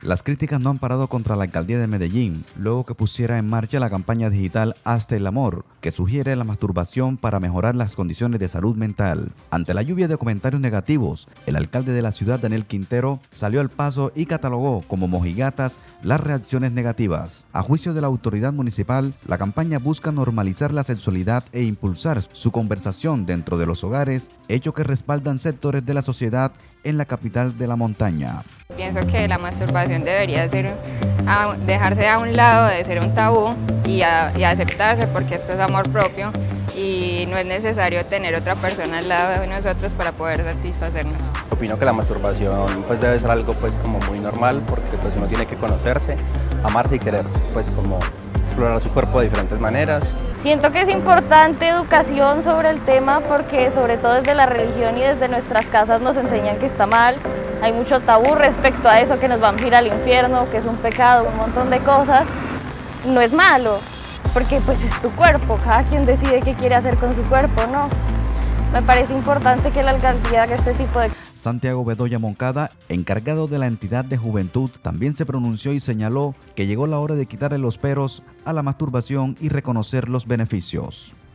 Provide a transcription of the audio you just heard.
Las críticas no han parado contra la alcaldía de Medellín, luego que pusiera en marcha la campaña digital Hazte el Amor, que sugiere la masturbación para mejorar las condiciones de salud mental. Ante la lluvia de comentarios negativos, el alcalde de la ciudad, Daniel Quintero, salió al paso y catalogó como mojigatas las reacciones negativas. A juicio de la autoridad municipal, la campaña busca normalizar la sexualidad e impulsar su conversación dentro de los hogares, hecho que respaldan sectores de la sociedad en la capital de la montaña. Pienso que la masturbación debería dejarse a un lado de ser un tabú y aceptarse, porque esto es amor propio y no es necesario tener otra persona al lado de nosotros para poder satisfacernos. Opino que la masturbación pues debe ser algo pues como muy normal, porque pues uno tiene que conocerse, amarse y quererse, pues como explorar su cuerpo de diferentes maneras. Siento que es importante educación sobre el tema, porque sobre todo desde la religión y desde nuestras casas nos enseñan que está mal. Hay mucho tabú respecto a eso, que nos van a ir al infierno, que es un pecado, un montón de cosas. No es malo, porque pues es tu cuerpo, cada quien decide qué quiere hacer con su cuerpo, ¿no? Me parece importante que la alcaldía haga este tipo de... Santiago Bedoya Moncada, encargado de la entidad de juventud, también se pronunció y señaló que llegó la hora de quitarle los peros a la masturbación y reconocer los beneficios.